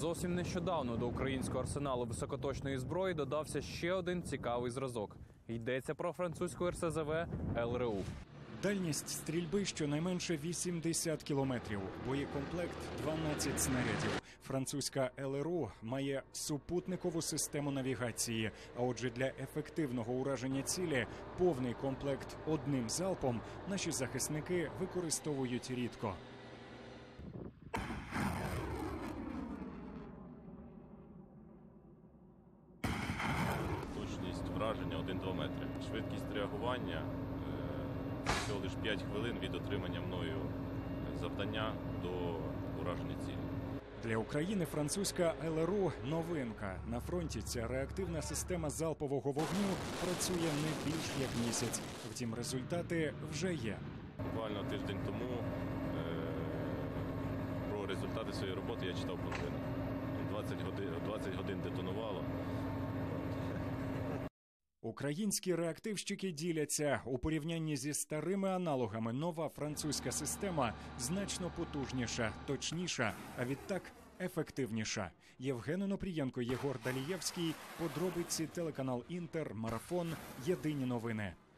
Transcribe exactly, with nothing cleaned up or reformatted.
Зовсім нещодавно до українського арсеналу високоточної зброї додався ще один цікавий зразок. Йдеться про французьку ер ес зе ве ел ер у. Дальність стрільби щонайменше вісімдесят кілометрів, боєкомплект дванадцять снарядів. Французька ел ер у має супутникову систему навігації, а отже для ефективного ураження цілі повний комплект одним залпом наші захисники використовують рідко. Точність враження один-два метри. Швидкість реагування всього лише п'ять хвилин від отримання мною завдання до ураження цілі. Для України французька ел ер у – новинка. На фронті ця реактивна система залпового вогню працює не більш як місяць. Втім, результати вже є. Буквально тиждень тому е- про результати своєї роботи я читав по новинах. двадцять годин, двадцять годин детонувало. Українські реактивщики діляться. У порівнянні зі старими аналогами нова французька система значно потужніша, точніша, а відтак ефективніша. Євген Онопрієнко, Єгор Далієвський. Подробиці, телеканал Інтер, Марафон. Єдині новини.